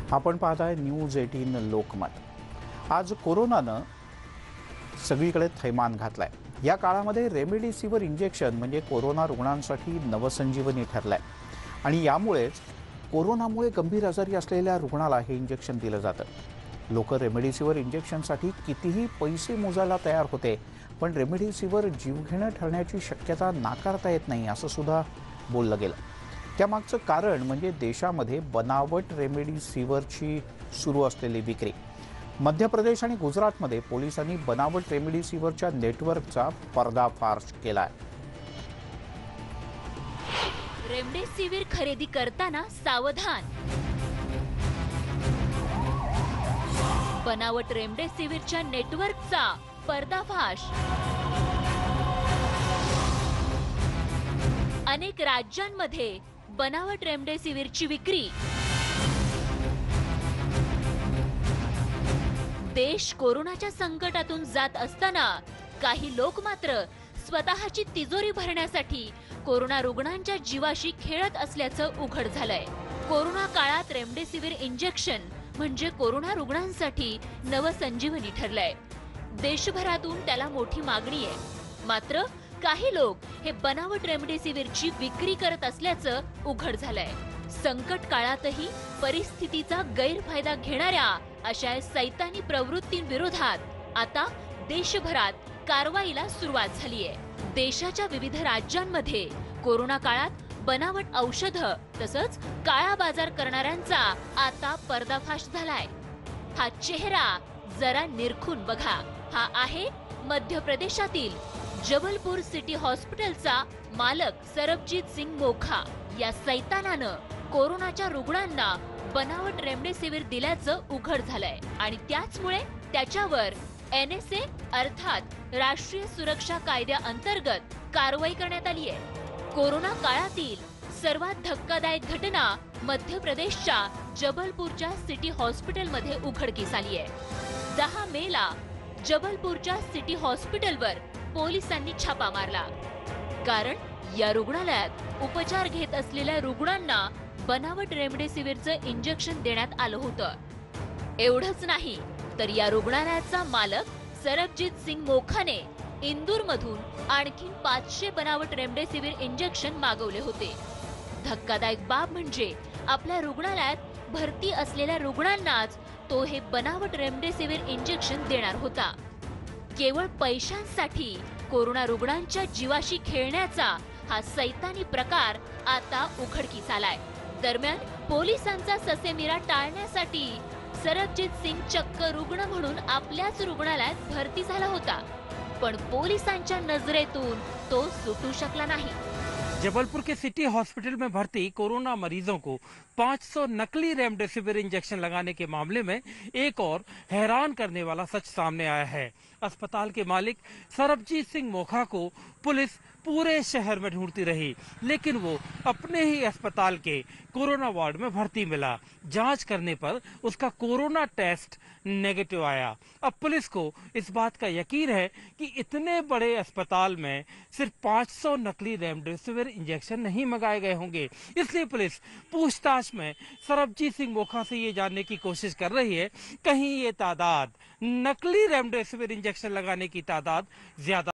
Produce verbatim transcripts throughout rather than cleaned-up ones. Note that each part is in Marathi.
आपण पाहताय न्यूज एटीन लोकमत। आज कोरोनानं सगळीकडे थैमान घातलाय। या काळामध्ये रेमडेसिविर इंजेक्शन म्हणजे कोरोना रुग्णांसाठी नवसंजीवनी ठरलाय आणि यामुळेच कोरोनामुळे गंभीर आजारी असलेल्या रुग्णाला हे इंजेक्शन दिलं जातं। लोक रेमडेसिविर इंजेक्शनसाठी कितीही पैसे मोजायला तयार होते, पण रेमडेसिविर जीवघेणं ठरण्याची शक्यता नाकारता येत नाही असं सुद्धा बोललं गेलं। त्यामागचं कारण म्हणजे देशामध्ये बनावट रेमडेसिविरची सुरू असलेली विक्री। मध्य प्रदेश आणि गुजरातमध्ये पोलिसांनी बनावट रेमडेसिविरच्या नेटवर्कचा पर्दाफाश केलाय। रेमडेसिविर खरेदी करताना सावधान। बनावट रेमडेसिविरच्या नेटवर्कचा पर्दाफाश। अनेक राज्यांमध्ये बनावट रेमडेसिविरची विक्री। देश कोरोनाच्या संकटातून जात असताना काही लोक मात्र स्वतःची तिजोरी भरण्यासाठी कोरोना रुग्णांच्या जीवाशी खेळत असल्याचं उघड झालंय। कोरोना काळात रेमडेसिविर इंजेक्शन म्हणजे कोरोना रुग्णांसाठी नवसंजीवनी ठरलंय। देशभरातून त्याला मोठी मागणी आहे, मात्र काही लोक हे बनावट रेमडेसिविरची विक्री करत असल्याचं उघड झालंय। संकट काळातही परिस्थितीचा गैरफायदा घेणाऱ्या अशा सैतानी प्रवृत्तींविरोधात आता देशभरात कारवाईला सुरुवात झाली आहे। देशाच्या विविध राज्यांमध्ये कोरोना काळात बनावट औषधं तसंच काळा बाजार करणाऱ्यांचा आता पर्दाफाश झालाय। हा चेहरा जरा निरखून बघा। हा आहे मध्य प्रदेशातील जबलपूर सिटी हॉस्पिटलचा मालक सरबजीत सिंग मोखा। या सैतानानं कोरोनाच्या रुग्णांना बनावट रेमडेसिविर दिल्याचं उघड झालंय आणि त्याचमुळे त्याच्यावर एन एस ए अर्थात राष्ट्रीय सुरक्षा कायद्याअंतर्गत कारवाई करण्यात आली आहे। कोरोना काळातील सर्वात धक्कादायक घटना मध्य प्रदेशच्या जबलपूरच्या सिटी हॉस्पिटलमध्ये उघडकीस आली आहे। दहा मे ला जबलपूरच्या सिटी हॉस्पिटलवर पोलिसांनी छापा मारला, कारण या रुग्णालयात उपचार घेत असलेल्या रुग्णांना बनावट रेमडेसिविरचं इंजेक्शन देण्यात आलं होतं। एवढंच नाही तर या रुग्णालयाचा मालक सरबजीत सिंग मोखाने इंदूरमधून आणखी पाचशे बनावट रेमडेसिविर इंजेक्शन मागवले होते। धक्कादायक बाब म्हणजे आपल्या रुग्णालयात भरती असलेल्या रुग्णांनाच तो हे बनावट रेमडेसिविर इंजेक्शन देणार होता। केवळ पैशांसाठी कोरोना रुग्णांच्या जीवाशी खेळण्याचा हा सैतानी प्रकार आता उघडकीस आलाय। दरम्यान पोलिसांचा ससेमिरा टाळण्यासाठी सरबजीत सिंग चक्क रुग्ण म्हणून आपल्याच रुग्णालयात भरती झाला होता, पण पोलिसांच्या नजरेतून तो सुटू शकला नाही। जबलपुर के सिटी हॉस्पिटल में भर्ती कोरोना मरीजों को पाँच सौ नकली रेमडेसिविर इंजेक्शन लगाने के मामले में एक और हैरान करने वाला सच सामने आया है। अस्पताल के मालिक सरबजीत सिंह मोखा को पुलिस पूरे शहर में ढूंढती रही, लेकिन वो अपने ही अस्पताल के कोरोना वार्ड में भर्ती मिला। जांच करने पर उसका कोरोना टेस्ट नेगेटिव आया। अब पुलिस को इस बात का यकीन है कि इतने बड़े अस्पताल में सिर्फ पाँच सौ नकली रेमडेसिविर इंजेक्शन नहीं मंगाए गए होंगे, इसलिए पुलिस पूछताछ में सरबजीत सिंह मोखा से ये जानने की कोशिश कर रही है कहीं ये तादाद नकली रेमडेसिविर इंजेक्शन लगाने की तादाद ज्यादा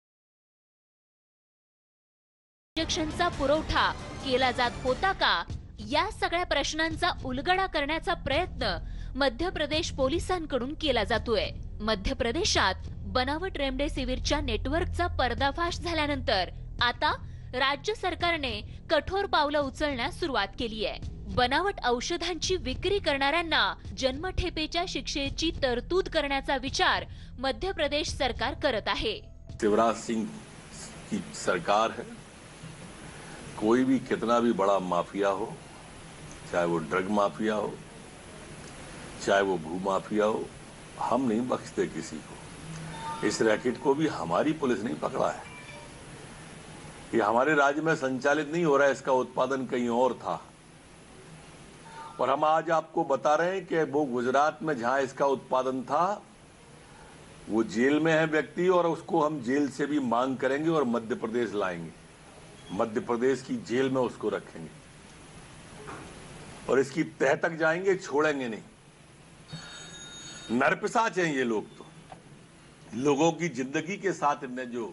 इंजेक्शनचा पुरवठा केला जात होता का या सगळ्या प्रश्नांचा उलगडा करण्याचा प्रयत्न मध्य प्रदेश पोलिसांकडून केला जातोय. मध्य प्रदेशात बनावट रेमडेसिवीरच्या नेटवर्कचा पर्दाफाश झाल्यानंतर आता राज्य सरकारने कठोर पावलं उचलण्यास सुरुवात केली आहे. बनावट औषधांची विक्री करणाऱ्यांना जन्मठेपेच्या शिक्षेची तरतूद करण्याचा विचार मध्य प्रदेश सरकार करत आहे. शिवराज सिंह की सरकार है. कोई भी कितना भी बड़ा माफिया हो, चाहे वो ड्रग माफिया हो, चाहे वो भू माफिया हो, हम नहीं बख्शते किसी को. इस रैकेट को भी हमारी पुलिस नहीं पकड़ा है. ये हमारे राज्य में संचालित नहीं हो रहा है, इसका उत्पादन कहीं और था. और हम आज आपको बता रहे हैं कि वो गुजरात में जहां इसका उत्पादन था, वो जेल में है व्यक्ति, और उसको हम जेल से भी मांग करेंगे और मध्य प्रदेश लाएंगे. मध्य प्रदेश की जेल में उसको रखेंगे और इसकी तह तक जाएंगे, छोड़ेंगे नहीं. नरपिशाच हैं ये लोग. तो लोगों की जिंदगी के साथ इनने जो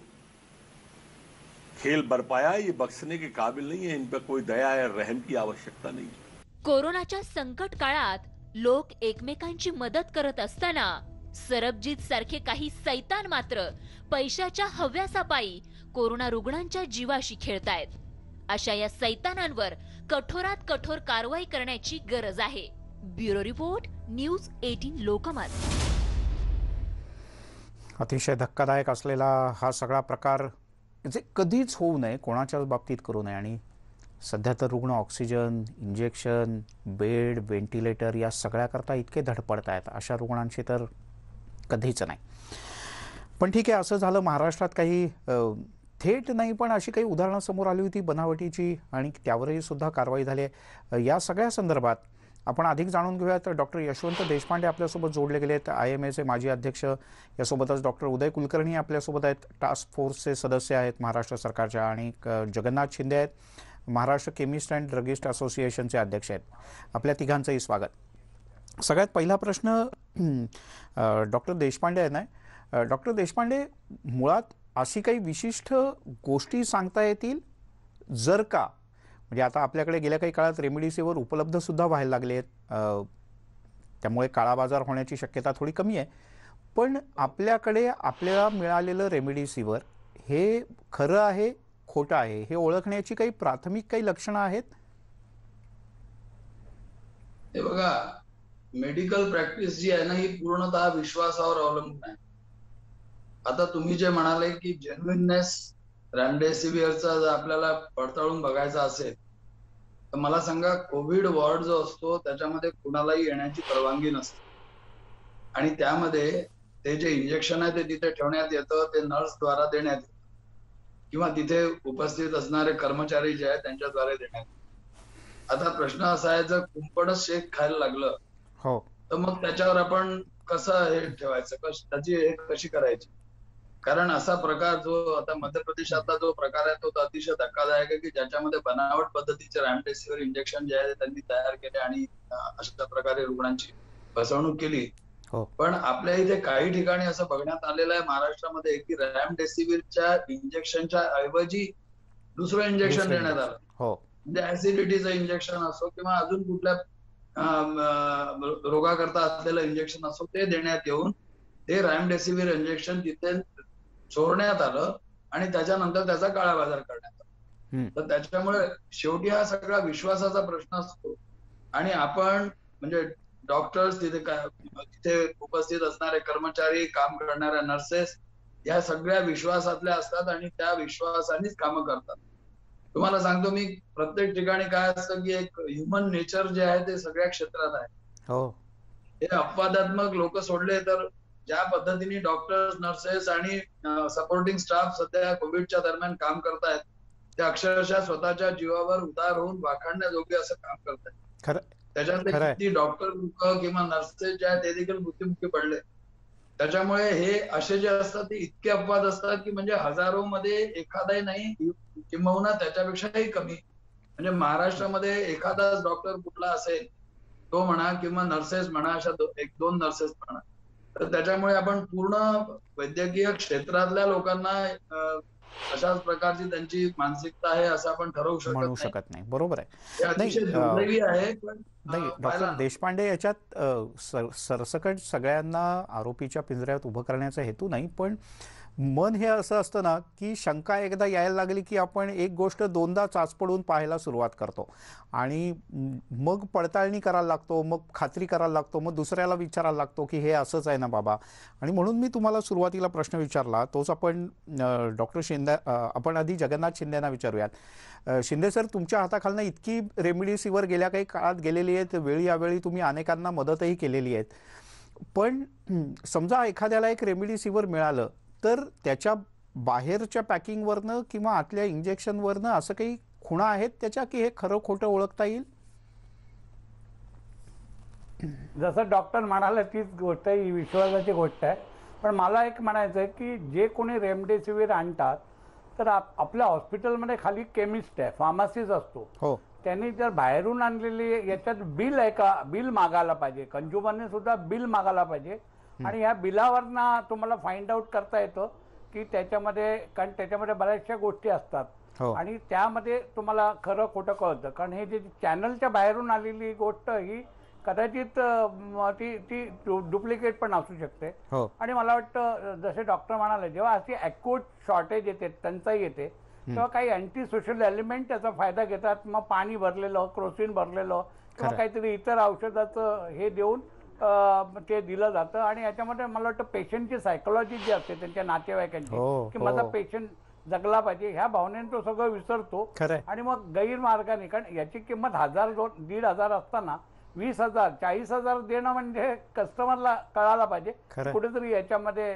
खेल बरपाया है, ये बख्शने के काबिल नहीं है. इन पर कोई दया या रहम की आवश्यकता नहीं. कोरोनाच्या संकट काळात लोक एकमेकांची मदत करत असताना सरबजीत सारखे काही सैतान मात्र पैशाच्या हव्यासापायी कोरोना रुग्णांच्या जीवाशी खेळतायत. अशा या सैतानांवर कठोरात कठोर कारवाई करण्याची गरज आहे. ब्युरो रिपोर्ट, न्यूज अठरा लोकमत. अतिशय धक्कादायक असलेला हा सगळा प्रकार जे कधीच होऊ नये, कोणाच्याच बाबतीत करू नये. आणि सध्या तर रुग्ण ऑक्सिजन, इंजेक्शन, बेड, व्हेंटिलेटर या सगळ्याकरता इतके धडपडत आहेत. अशा रुग्णांची तर कधीच नाही. पण ठीक आहे, असं झालं. महाराष्ट्रात काही थेट नाही पण अशी काही उदाहरणं समोर आली होती बनावटीची, आणि त्यावरही सुद्धा कारवाई झाली आहे. या सगळ्या संदर्भात आपण अधिक जाणून घेऊयात. डॉक्टर यशवंत देशपांडे आपल्यासोबत जोडले गेले आहेत, आय एम एचे माजी अध्यक्ष. यासोबतच डॉक्टर उदय कुलकर्णी आपल्यासोबत आहेत, टास्क फोर्सचे सदस्य आहेत महाराष्ट्र सरकारच्या. आणि जगन्नाथ शिंदे आहेत, महाराष्ट्र केमिस्ट अँड ड्रगिस्ट असोसिएशनचे अध्यक्ष आहेत. आपल्या तिघांचंही स्वागत. सगळ्यात पहिला प्रश्न डॉक्टर देशपांडे आहे ना. डॉक्टर देशपांडे, मुळात अशी काही विशिष्ट गोष्टी सांगता येतील जर का, म्हणजे आता आपल्याकडे गेल्या काही काळात रेमडेसिवीर उपलब्ध सुद्धा व्हायला लागले आहेत, त्यामुळे काळा बाजार होण्याची शक्यता थोडी कमी आहे. पण आपल्याकडे आपल्याला मिळालेलं रेमडेसिवीर हे खरं आहे, खोटं आहे, हे ओळखण्याची काही प्राथमिक काही लक्षणं आहेत? हे बघा, मेडिकल प्रॅक्टिस जी आहे ना, ही पूर्णतः विश्वासावर अवलंबून आहे. आता तुम्ही जे म्हणाले की जेन्युइननेस रेमडेसिवीरचा जर आपल्याला पडताळून बघायचा असेल तर मला सांगा, कोविड वॉर्ड जो असतो त्याच्यामध्ये कुणालाही येण्याची परवानगी नसते. आणि त्यामध्ये ते जे इंजेक्शन आहे ते तिथे ठेवण्यात येतं, ते नर्सद्वारा देण्यात येतं किंवा तिथे उपस्थित असणारे कर्मचारी जे आहेत त्यांच्याद्वारे देण्यात येतं. आता प्रश्न असा आहे, जर कुंपणच शेक खायला लागलं हो तर मग त्याच्यावर आपण कसं हे ठेवायचं, त्याची हे कशी करायची? कारण असा प्रकार जो आता मध्य प्रदेशातला जो प्रकार आहे तो अतिशय धक्कादायक आहे की ज्याच्यामध्ये बनावट पद्धतीचे रेमडेसिवीर इंजेक्शन जे आहे त्यांनी तयार केले आणि अशा प्रकारे रुग्णांची फसवणूक केली. पण आपल्या इथे काही ठिकाणी असं बघण्यात आलेलं आहे महाराष्ट्रामध्ये की रेमडेसिवीरच्या इंजेक्शनच्या ऐवजी दुसरं इंजेक्शन देण्यात आलं. म्हणजे ऍसिडिटीचं इंजेक्शन असो किंवा अजून कुठल्या रोगाकरता असलेलं इंजेक्शन असो ते देण्यात येऊन ते रेमडेसिवीर इंजेक्शन तिथे चोरण्यात आलं आणि त्याच्यानंतर त्याचा काळा बाजार करण्यात आला. तर त्याच्यामुळे शेवटी हा सगळा विश्वासाचा प्रश्न असतो. आणि आपण म्हणजे डॉक्टर्स, तिथे तिथे उपस्थित असणारे कर्मचारी, काम करणाऱ्या नर्सेस या सगळ्या विश्वासातल्या असतात आणि त्या विश्वासानेच कामं करतात. तुम्हाला सांगतो मी, प्रत्येक ठिकाणी काय असतं की एक ह्युमन नेचर जे आहे ते सगळ्या क्षेत्रात आहे. हे अपवादात्मक लोक सोडले तर ज्या पद्धतीने डॉक्टर्स, नर्सेस आणि सपोर्टिंग स्टाफ सध्या कोविडच्या दरम्यान काम करतायत ते अक्षरशः स्वतःच्या जीवावर उदार होऊन वाखाणण्याजोगे असं काम करतायत. त्याच्यातले किती डॉक्टर लोक किंवा नर्सेस जे आहेत ते देखील मृत्युमुखी पडले. त्याच्यामुळे हे असे जे असतात ते इतके अपवाद असतात की म्हणजे हजारो मध्ये एखादाही नाही, किंबहुना त्याच्यापेक्षाही कमी. म्हणजे महाराष्ट्रामध्ये एखादाच डॉक्टर कुठला असेल तो म्हणा किंवा नर्सेस म्हणा, अशा एक दोन नर्सेस म्हणा. तर त्याच्यामुळे आपण पूर्ण वैद्यकीय क्षेत्रातल्या लोकांना अशाच प्रकारची त्यांची मानसिकता आहे असं आपण ठरवू शकत म्हणू नाही. शकत नाही. बरोबर आहे. हे अतिशय नाही, अ, दुर्दैवी आहे. पण अ, नाही डॉक्टर पाहायला देशपांडे, याच्यात अ, सर सरसकट सगळ्यांना आरोपीच्या पिंजऱ्यात उभं करण्याचा हेतू नाही, पण मन हे असं असतं ना की शंका एकदा यायला लागली की आपण एक गोष्ट दोनदा चाचपडून पाहायला सुरुवात करतो आणि मग पडताळणी करायला लागतो, मग खात्री करायला लागतो, मग दुसऱ्याला विचारायला लागतो की हे असंच आहे ना बाबा. आणि म्हणून मी तुम्हाला सुरुवातीला प्रश्न विचारला तोच आपण डॉक्टर शिंदे अ, आपण आधी जगन्नाथ शिंदेंना विचारूयात. अ, शिंदे सर, तुमच्या हाताखालनं इतकी रेमडेसिवीर गेल्या काही काळात गेलेली आहेत, वेळी यावेळी तुम्ही अनेकांना मदतही केलेली आहेत, पण समजा एखाद्याला एक रेमडेसिवीर मिळालं तर त्याच्या बाहेरच्या पॅकिंगवरनं किंवा आतल्या इंजेक्शनवरनं असं काही खुणा आहेत त्याच्या की हे खरं खोटं ओळखता येईल? जसं डॉक्टर म्हणाले तीच गोष्ट आहे, ही विश्वासाची गोष्ट आहे. पण मला एक म्हणायचं आहे की जे कोणी रेमडेसिवीर आणतात तर आप आपल्या हॉस्पिटलमध्ये खाली केमिस्ट आहे, फार्मासिस्ट असतो. हो. त्यांनी जर बाहेरून आणलेली याच्यात बिल आहे का, बिल मागायला पाहिजे. कंझ्युमरने सुद्धा बिल मागायला पाहिजे आणि ह्या बिलावरनं तुम्हाला फाइंड आउट करता येतं की त्याच्यामध्ये, कारण त्याच्यामध्ये बऱ्याचशा गोष्टी असतात. हो. आणि त्यामध्ये तुम्हाला खरं खोटं कळतं. कारण हे जे चॅनलच्या बाहेरून आलेली गोष्ट ही कदाचित ती ती डुप्लिकेट पण असू शकते. हो. आणि मला वाटतं जसे डॉक्टर म्हणाले, जेव्हा अशी ॲक्यूट शॉर्टेज येते, टंचाई येते, तेव्हा काही अँटी सोशल एलिमेंट त्याचा फायदा घेतात. मग पाणी भरलेलं, क्रोसिन भरलेलं किंवा काहीतरी इतर औषधाचं हे देऊन ते दिलं जातं. आणि याच्यामध्ये मला वाटतं पेशंटची सायकोलॉजी जी असते त्यांच्या नातेवाईकांची, की माझा पेशंट जगला पाहिजे ह्या भावनेने तो सगळं विसरतो आणि मग गैरमार्गाने, कारण याची किंमत हजार दोन दीड हजार असताना वीस हजार चाळीस हजार देणं म्हणजे कस्टमरला कळायला पाहिजे कुठेतरी याच्यामध्ये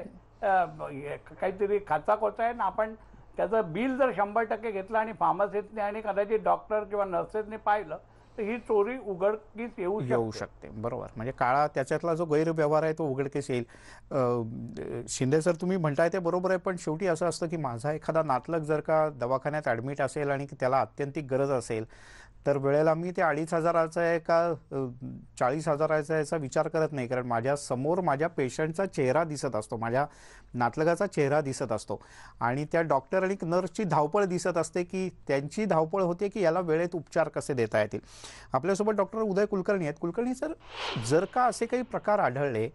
काहीतरी खाचाखोचा आहे ना. आपण त्याचं बिल जर शंभर टक्के घेतलं आणि फार्मसिस्टने आणि कदाचित डॉक्टर किंवा नर्सेसने पाहिलं तर ही चोरी उघडकीस येऊ येऊ शकते. बरोबर, म्हणजे काळा त्याच्यातला जो गैरव्यवहार आहे तो उघडकीस येईल. शिंदे सर, तुम्ही म्हणताय ते बरोबर आहे, पण शेवटी असं असतं की माझा एखादा नातलग जर का दवाखान्यात ॲडमिट असेल आणि त्याला अत्यंतिक गरज असेल तर वेळेला मी ते अडीच हजाराचा आहे का चाळीस हजाराचा आहे याचा विचार करत नाही, कारण माझ्या समोर माझ्या पेशंटचा चेहरा दिसत असतो, माझ्या नातलगाचा चेहरा दिसत असतो आणि त्या डॉक्टर आणि नर्सची धावपळ दिसत असते की त्यांची धावपळ होते की याला वेळेत उपचार कसे देता येतील. आपल्यासोबत डॉक्टर उदय कुलकर्णी आहेत. कुलकर्णी सर, जर का असे काही प्रकार आढळले,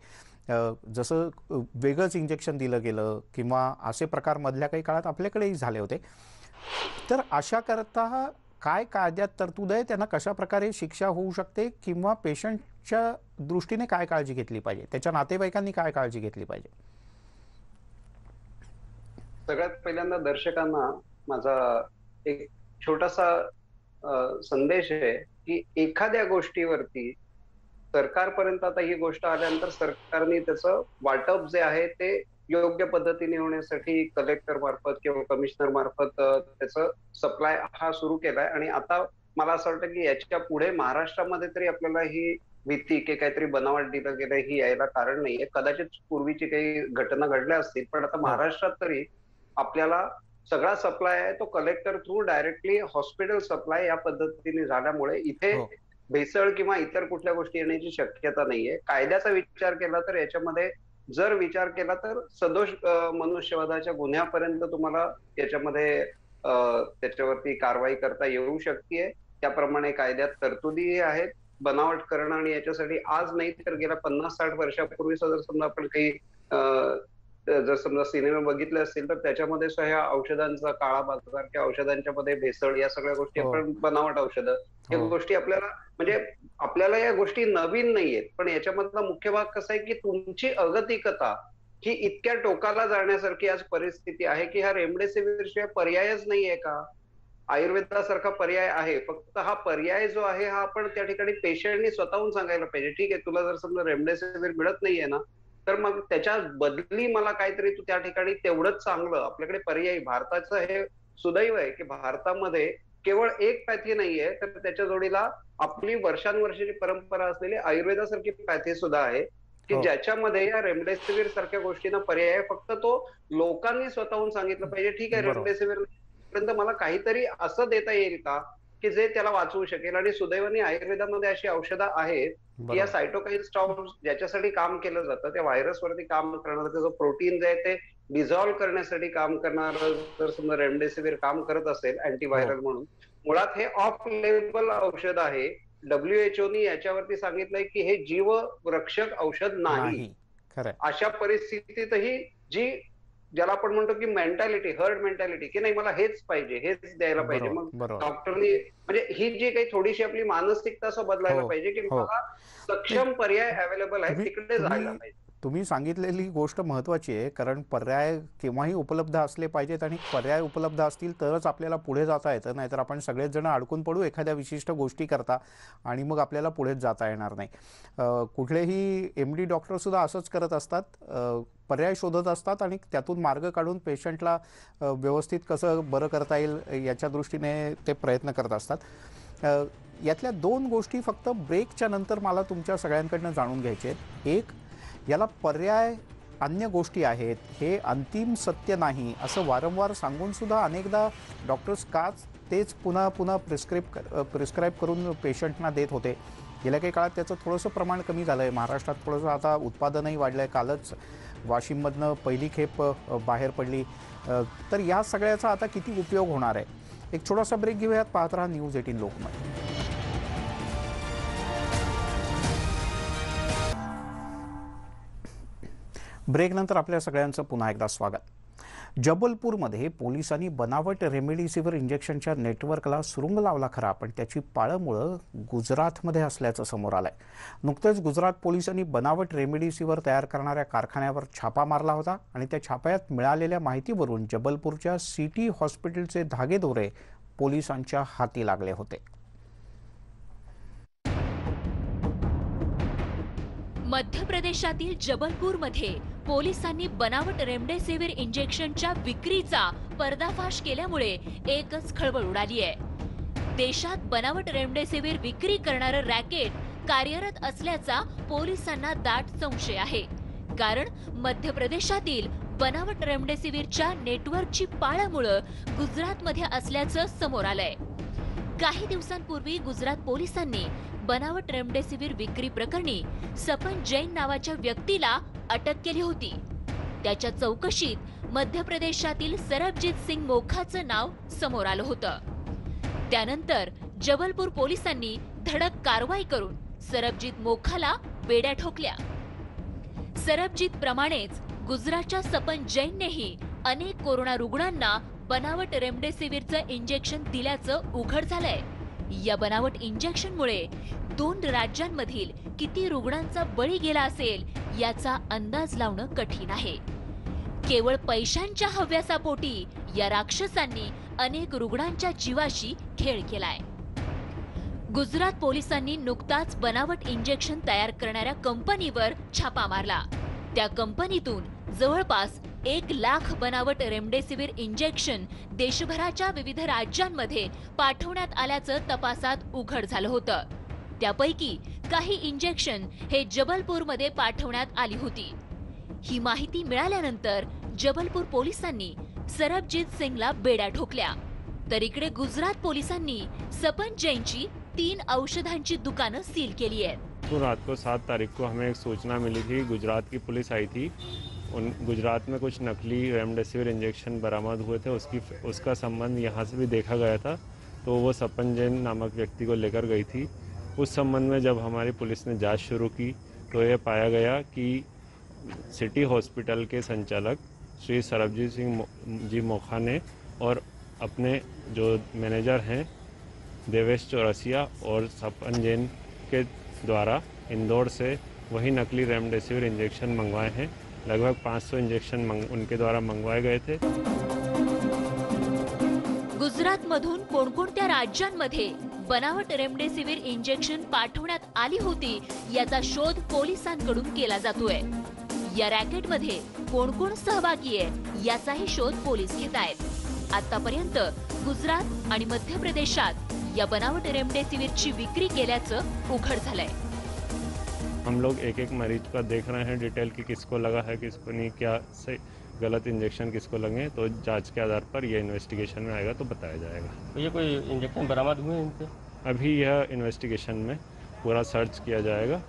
जसं वेगळंच इंजेक्शन दिलं गेलं किंवा असे प्रकार मधल्या काही काळात आपल्याकडेही झाले होते, तर अशा करता काय कायद्यात तरतूद आहे, त्यांना कशा प्रकारे शिक्षा होऊ शकते किंवा पेशंटच्या दृष्टीने काय काळजी घेतली पाहिजे, त्याच्या नातेवाईकांनी काय काळजी घेतली पाहिजे? सगळ्यात पहिल्यांदा दर्शकांना माझा एक छोटासा संदेश आहे की एखाद्या गोष्टीवरती सरकारपर्यंत आता ही गोष्ट आल्यानंतर सरकारने त्याचं वाटप जे आहे ते योग्य पद्धतीने होण्यासाठी कलेक्टर मार्फत किंवा कमिशनर मार्फत त्याचं सप्लाय हा सुरू केलाय. आणि आता मला असं वाटतं की याच्या पुढे महाराष्ट्रामध्ये तरी आपल्याला ही भीती की काहीतरी बनावट दिलं गेलं ही यायला कारण नाहीये. कदाचित पूर्वीची काही घटना घडल्या असतील, पण आता महाराष्ट्रात तरी आपल्याला सगळा सप्लाय आहे तो collector through directly hospital supply या पद्धतीने झाल्यामुळे इथे भेसळ किंवा इतर कुठल्या गोष्टी येण्याची शक्यता नाहीये. कायद्याचा विचार केला तर याच्यामध्ये जर विचार केला तर सदोष मनुष्यवधाच्या गुन्ह्यापर्यंत तुम्हाला याच्यामध्ये त्याच्यावरती कारवाई करता येऊ शकते. त्याप्रमाणे कायद्यात तरतुदी आहेत. बनावट करणं आणि याच्यासाठी आज नाही तर गेल्या पन्नास साठ वर्षापूर्वी जर समजा आपण काही जर समजा सिनेमा बघितले असतील तर त्याच्यामध्ये ह्या औषधांचा काळा बाजार किंवा औषधांच्या मध्ये भेसळ या सगळ्या गोष्टी आपण बनावट औषधं या गोष्टी आपल्याला म्हणजे आपल्याला या गोष्टी नवीन नाहीयेत. पण याच्यामधला मुख्य भाग कसा आहे की तुमची अगतिकता ही इतक्या टोकाला जाण्यासारखी आज परिस्थिती आहे की हा रेमडेसिवीर शिवाय पर्यायच नाहीये का? आयुर्वेदासारखा पर्याय आहे, फक्त हा पर्याय जो आहे हा आपण त्या ठिकाणी पेशंटनी स्वतःहून सांगायला पाहिजे. ठीक आहे, तुला जर समजा रेमडेसिवीर मिळत नाहीये ना तर मग त्याच्या बदली मला काहीतरी तू त्या ठिकाणी तेवढंच चांगलं आपल्याकडे पर्यायी. भारताचं हे सुदैव आहे की भारतामध्ये केवळ एक पॅथी नाहीये तर त्याच्या जोडीला आपली वर्षानुवर्षाची परंपरा असलेली आयुर्वेदासारखी पॅथी सुद्धा आहे की ज्याच्यामध्ये या रेमडेसिवीर सारख्या गोष्टींना पर्याय फक्त तो लोकांनी स्वतःहून सांगितलं पाहिजे. ठीक आहे, रेमडेसिवीर पर्यंत मला काहीतरी असं देता येईल का की जे त्याला वाचवू शकेल. आणि सुदैवाने आयुर्वेदामध्ये अशी औषधं आहेत की या सायटोकाईन स्टॉर्म ज्याच्यासाठी काम केलं जातं, त्या व्हायरसवरती काम करणारं त्याचं प्रोटीन जे आहे ते डिझॉल्व्ह करण्यासाठी काम करणारं जर समजा रेमडेसिवीर काम करत असेल अँटीव्हायरल म्हणून, मुळात हे ऑफ लेबल औषध आहे. डब्ल्यूएचओ नी याच्यावरती सांगितलंय की हे जीवरक्षक औषध नाही. अशा परिस्थितीतही जी ज्याला आपण म्हणतो की मेंटॅलिटी, हर्ड मेंटॅलिटी, की नाही मला हेच पाहिजे, हेच द्यायला पाहिजे, मग डॉक्टरनी म्हणजे ही जी काही थोडीशी आपली मानसिकता असं बदलायला पाहिजे की मला सक्षम पर्याय अवेलेबल आहे, तिकडे जायला पाहिजे. तुम्ही सांगितलेली गोष्ट महत्त्वाची आहे, कारण पर्याय केव्हाही उपलब्ध असले पाहिजेत आणि पर्याय उपलब्ध असतील तरच आपल्याला पुढे जाता येतं. नाहीतर आपण सगळेच जण अडकून पडू एखाद्या विशिष्ट गोष्टी करता आणि मग आपल्याला पुढेच जाता येणार नाही. कुठलेही एम डी डॉक्टरसुद्धा असंच करत असतात, पर्याय शोधत असतात आणि त्यातून मार्ग काढून पेशंटला व्यवस्थित कसं बरं करता येईल याच्या दृष्टीने ते प्रयत्न करत असतात. यातल्या दोन गोष्टी फक्त ब्रेकच्या नंतर मला तुमच्या सगळ्यांकडनं जाणून घ्यायचे आहेत. एक, याला पर्याय अन्य गोष्टी आहेत, हे अंतिम सत्य नाही असं वारंवार सांगून सुद्धा अनेकदा डॉक्टर्स काच तेच पुन्हा पुन्हा प्रिस्क्राईब प्रिस्क्राईब करून पेशंटना देत होते. गेल्या काही काळात त्याचं थोडंसं प्रमाण कमी झालं आहे. महाराष्ट्रात थोडंसं आता उत्पादनही वाढलं आहे. कालच वाशिममधनं पहिली खेप बाहेर पडली. तर या सगळ्याचा आता किती उपयोग होणार आहे? एक छोटासा ब्रेक घेऊयात. पाहत राहा न्यूज एटीन लोकमत. ब्रेक नंतर आपल्या सगळ्यांचं पुन्हा एकदा स्वागत. जबलपूरमध्ये पोलिसांनी बनावट रेमडेसिवीर इंजेक्शनच्या नेटवर्कला सुरुंग लावला खरा, पण त्याची पाळंमुळं गुजरातमध्ये असल्याचं समोर आलंय. नुकतेच गुजरात पोलिसांनी बनावट रेमडेसिवीर तयार करणाऱ्या कारखान्यावर छापा मारला होता आणि त्या छाप्यात मिळालेल्या माहितीवरून जबलपूरच्या सिटी हॉस्पिटलचे धागेदोरे पोलिसांच्या हाती लागले होते. मध्य प्रदेशातील जबलपूरमध्ये पोलिसांनी बनावट रेमडेसिवीर इंजेक्शनच्या विक्रीचा पर्दाफाश केल्यामुळे एकच खळबळ उडाली आहे. देशात बनावट रेमडेसिवीर विक्री करणारं रॅकेट कार्यरत असल्याचा पोलिसांना दाट संशय आहे. कारण मध्य प्रदेशातील बनावट रेमडेसिवीरच्या नेटवर्कची पाळंमुळं गुजरातमध्ये असल्याचं समोर आलंय. काही दिवसांपूर्वी गुजरात पोलिसांनी बनावट रेमडेसिवीर विक्री प्रकरणी सपन जैन नावाच्या व्यक्तीला अटक केली होती. त्याच्या चौकशीत मध्य प्रदेशातील सरबजीत सिंग मोखाचं नाव समोर आलं होतं. त्यानंतर जबलपूर पोलिसांनी धडक कारवाई करून सरबजीत मोखाला बेड्या ठोकल्या. सरबजीत प्रमाणेच गुजरातच्या सपन जैननेही अनेक कोरोना रुग्णांना बनावट रेमडेसिवीरचं इंजेक्शन दिल्याचं उघड झालंय. या बनावट इंजेक्शनमुळे दोन राज्यांमधील किती रुग्णांचा बळी गेला असेल याचा अंदाज लावणं कठीण आहे. केवळ पैशांच्या हव्यासापोटी या राक्षसांनी अनेक रुग्णांच्या जीवाशी खेळ केलाय. गुजरात पोलिसांनी नुकताच बनावट इंजेक्शन तयार करणाऱ्या कंपनीवर छापा मारला. त्या कंपनीतून जवळपास एक लाख बनावट रेमडेसिवीर इंजेक्शन देशभराच्या विविध राज्यांमध्ये पाठवण्यात आल्याचं तपासात उघड झालं होतं. त्यापैकी काही इंजेक्शन हे जबलपूरमध्ये पाठवण्यात आली होती. ही माहिती मिळाल्यानंतर जबलपूर पोलिसांनी सरबजीत सिंगला बेड्या ठोकल्या. तर इकडे गुजरात पोलिसांनी सपन जैनची तीन औषधांची दुकानं सील केली आहेत. तो रात को सात तारीख को हमें एक सूचना मिली थी, गुजरात की पुलिस आई थी. उन गुजरात में कुछ नकली रेमडेसिवीर इंजेक्शन बरामद हुए थे, उसकी उसका संबंध यहाँ से भी देखा गया था. तो वो सपन जैन नामक व्यक्ति को लेकर गई थी. उस संबंध में जब हमारी पुलिस ने जांच शुरू की तो ये पाया गया कि सिटी हॉस्पिटल के संचालक श्री सरबजीत सिंह जी मोखा ने और अपने जो मैनेजर हैं देवेश चौरसिया और सपन जैन के द्वारा इंदौर से वही नकली रेमडेसिवीर इंजेक्शन मंगवाए हैं. लगभग पाँच सौ इंजेक्शन उनके द्वारा मंगवाए गए थे. गुजरातमधून कोणकोणत्या राज्यांमध्ये बनावट रेमडेसिवीर इंजेक्शन पाठवण्यात आली होती याचा शोध पोलिसांकडून केला जातोय. या रॅकेटमध्ये कोण कोण सहभागी आहे याचाही शोध पोलीस घेत आहेत. आतापर्यंत गुजरात आणि मध्य प्रदेशात या बनावट रेमडेसिवीरची विक्री केल्याचं उघड झालंय. हम लोग एक एक मरीज का देख रहे हैं डिटेल कि किसको लगा है किसको नहीं, क्या सही गलत इंजेक्शन किसको लगे तो जांच के आधार पर यह इन्वेस्टिगेशन में आएगा तो बताया जाएगा। तो ये कोई इंजेक्शन बरामद हुए हैं इनसे? अभी यह इन्वेस्टिगेशन में पूरा सर्च किया जाएगा।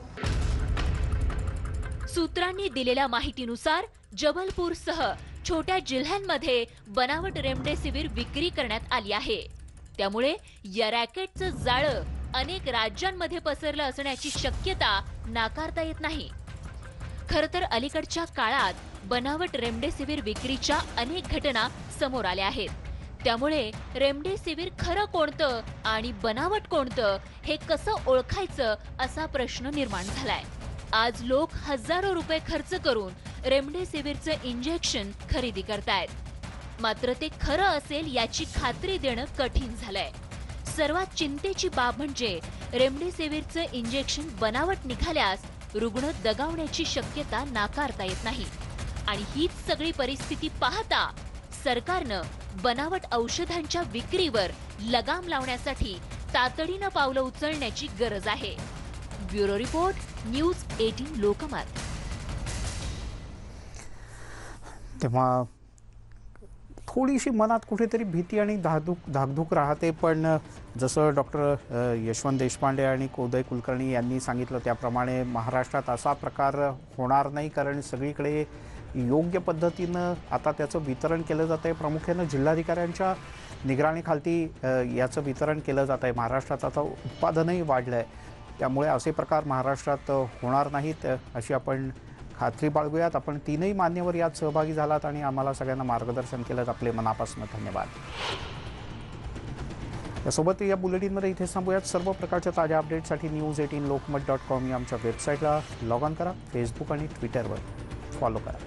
सूत्रांनी दिलेल्या माहितीनुसार जबलपूरसह छोट्या जिल्ह्यांमध्ये बनावट रेमडेसिवीर विक्री करण्यात आली आहे। त्यामुळे या रॅकेटचं जाळं अनेक राज्यांमध्ये पसरलं असण्याची शक्यता नाकारता येत नाही। खरं तर अलीकडच्या काळात बनावट रेमडेसिवीर विक्रीच्या अनेक घटना समोर आल्या आहेत। त्यामुळे रेमडेसिवीर खरं कोणतं आणि बनावट कोणतं हे कसं ओळखायचं असा प्रश्न निर्माण झालाय। आज लोक हजारो रुपये खर्च करून रेमडेसिवीरचं इंजेक्शन खरेदी करतायत, मात्र ते खरं असेल याची खात्री देणं कठीण झालंय। सर्वात चिंतेची बाब म्हणजे रेमडेसिवीरचं इंजेक्शन बनावट निघाल्यास रुग्ण दगावण्याची शक्यता नाकारता येत नाही आणि हीच सगळी परिस्थिती पाहता सरकारनं बनावट औषधांच्या विक्रीवर लगाम लावण्यासाठी तातडीनं पावलं उचलण्याची गरज आहे। ब्युरो रिपोर्ट, न्यूज अठरा लोकमत। तेव्हा थोडीशी मनात कुठेतरी भीती आणि धाकधूक धाकधूक राहते, पण जसं डॉक्टर यशवंत देशपांडे आणि उदय कुलकर्णी यांनी सांगितलं त्याप्रमाणे महाराष्ट्रात असा प्रकार होणार नाही, कारण सगळीकडे योग्य पद्धतीनं आता त्याचं वितरण केलं जात आहे। प्रामुख्यानं जिल्हाधिकाऱ्यांच्या निगराणीखाली याचं वितरण केलं जात आहे। महाराष्ट्रात आता उत्पादनही वाढलं आहे, त्यामुळे असे प्रकार महाराष्ट्रात होणार नाहीत अशी आपण खात्री बाळगूयात। आपण तीनही मान्यवर यात सहभागी झालात आणि आम्हाला सगळ्यांना मार्गदर्शन केलं, आपले मनापासून धन्यवाद। यासोबत या बुलेटिनमध्ये इथे थांबूयात। सर्व प्रकारच्या ताज्या अपडेटसाठी न्यूज अठरा लोकमत डॉट कॉम या आमच्या वेबसाईटला लॉग ऑन करा, फेसबुक आणि ट्विटरवर फॉलो करा।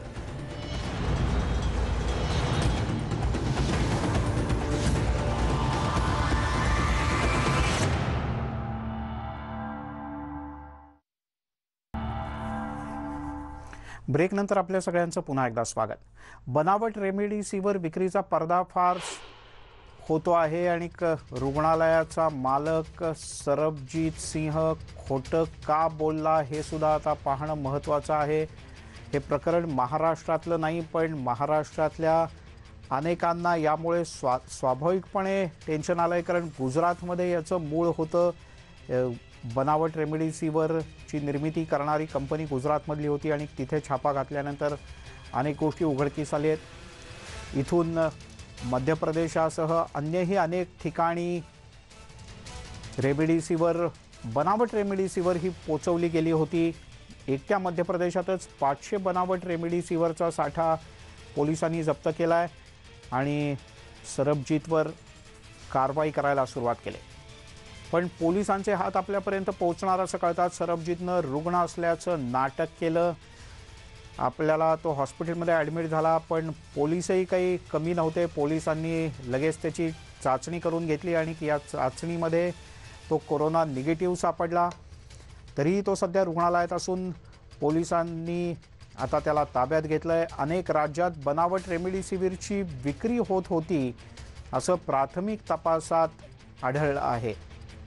ब्रेक नंतर आपल्या सगळ्यांचं पुन्हा एकदा स्वागत। बनावट रेमडेसिवीर विक्रीचा पर्दाफाश होतो आहे आणि रुग्णालयाचा मालक सरबजीत सिंह खोटं का बोलला हे सुद्धा आता पाहणं महत्त्वाचं आहे। हे प्रकरण महाराष्ट्रातलं नाही, पण महाराष्ट्रातल्या अनेकांना यामुळे स्वा स्वाभाविकपणे टेन्शन आलंय, कारण गुजरातमध्ये याचं मूळ होतं। बनावट रेमडेसिवीरची निर्मिती करणारी कंपनी गुजरातमधली होती आणि तिथे छापा घातल्यानंतर अनेक गोष्टी उघडकीस आल्या आहेत। इथून मध्य प्रदेशासह अन्यही अनेक ठिकाणी रेमडेसिवीर बनावट रेमडेसिवीर ही पोचवली गेली होती। एकट्या मध्य प्रदेशातच पाचशे बनावट रेमडेसिवीरचा साठा पोलिसांनी जप्त केला आहे आणि सरबजीतवर कारवाई करायला सुरुवात केली। पण पोलिसांचे हात आपल्यापर्यंत पोहोचणार असं कळताच सरबजीतनं रुग्ण असल्याचं नाटक केलं। आपल्याला तो हॉस्पिटलमध्ये ॲडमिट झाला, पण पोलिसही काही कमी नव्हते। पोलिसांनी लगेच त्याची चाचणी करून घेतली आणि या चाचणीमध्ये तो कोरोना निगेटिव्ह सापडला। तरीही तो सध्या रुग्णालयात असून पोलिसांनी आता त्याला ताब्यात घेतलंय। अनेक राज्यात बनावट रेमडेसिवीरची विक्री होत होती असं प्राथमिक तपासात आढळलं आहे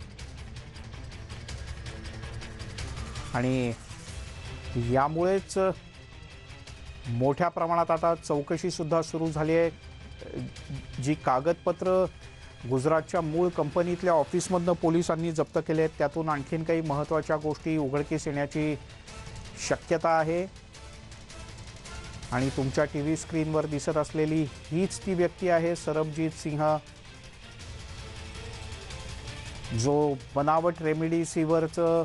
आणि यामुळेच मोठ्या प्रमाणात आता चौकशी सुद्धा सुरू झाली आहे। जी कागदपत्र गुजरातच्या मूळ कंपनीतल्या ऑफिसमधनं पोलिसांनी जप्त केले आहेत त्यातून आणखीन काही महत्त्वाच्या गोष्टी उघडकीस येण्याची शक्यता आहे आणि तुमच्या टीव्ही स्क्रीनवर दिसत असलेली हीच ती व्यक्ती आहे सरबजीत सिंह, जो बनावट रेमडेसिवीरचं